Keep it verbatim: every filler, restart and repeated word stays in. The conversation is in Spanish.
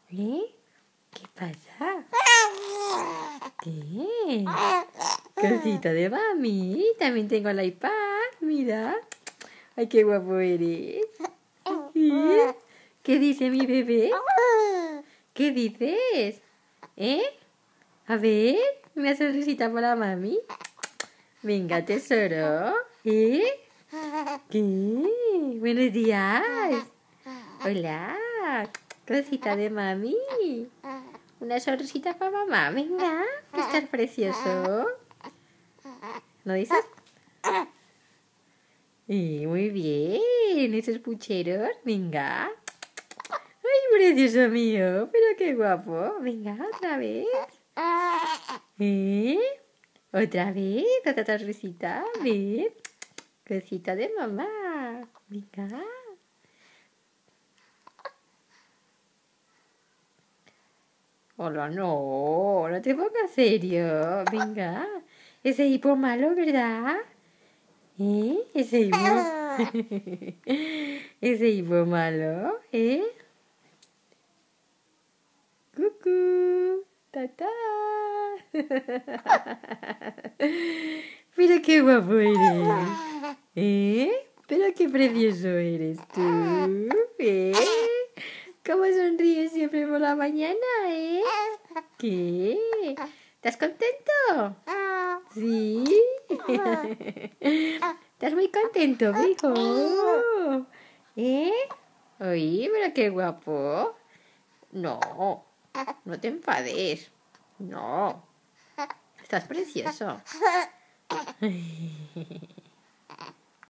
¿Eh? ¿Qué pasa? ¿Qué? Cosita de mami. También tengo el iPad. Mira. Ay, qué guapo eres. ¿Sí? ¿Qué dice mi bebé? ¿Qué dices? ¿Eh? A ver, una sonrisita para mami. Venga, tesoro. ¿Eh? ¿Qué? Buenos días. Hola. Cosita de mami. Una sonrisita para mamá. Venga, que estás precioso. ¿No dices? Y muy bien, esos pucheros. Venga. Ay, precioso mío. Pero qué guapo. Venga, otra vez. ¿Eh? Otra vez. Otra sonrisita. Ven. Cosita de mamá. Venga. Hola, no. No te pongas serio. Venga. Ese hipo malo, ¿verdad? ¿Eh? Ese hipo. Ese hipo malo, ¿eh? Cucú. Tata. Mira qué guapo eres. ¿Eh? Pero qué precioso eres tú. ¿Eh? ¿Cómo sonríes siempre por la mañana, eh? ¿Qué? ¿Estás contento? ¿Sí? ¿Estás muy contento, hijo? ¿Eh? Oye, pero qué guapo. No, no te enfades. No, estás precioso.